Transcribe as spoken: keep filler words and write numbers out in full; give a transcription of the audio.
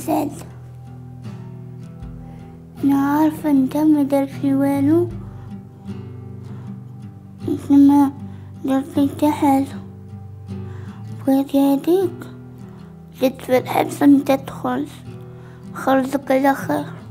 نزل. أنا عارفة أنت ما درتي والو، أنت ما درتي حلو. بغيت هاديك جيت في الحبس أن تدخل، خرجك على خير.